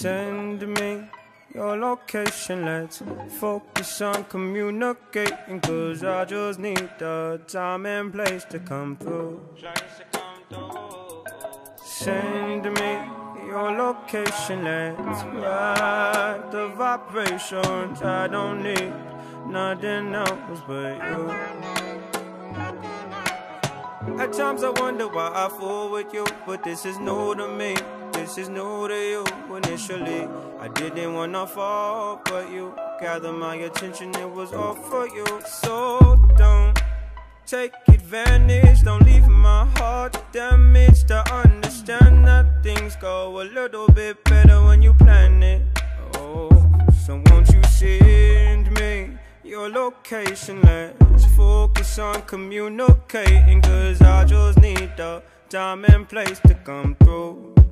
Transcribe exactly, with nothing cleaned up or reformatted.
Send me your location, let's focus on communicating, cause I just need the time and place to come through. Send me your location, let's ride the vibrations. I don't need nothing else but you. At times I wonder why I fool with you, but this is new to me. This is new to you. Initially, I didn't wanna fall, but you gathered my attention, it was all for you. So don't take advantage, don't leave my heart damaged. I understand that things go a little bit better when you plan it. Oh, so won't you send me your location, let's focus on communicating, cause I just need the time and place to come through.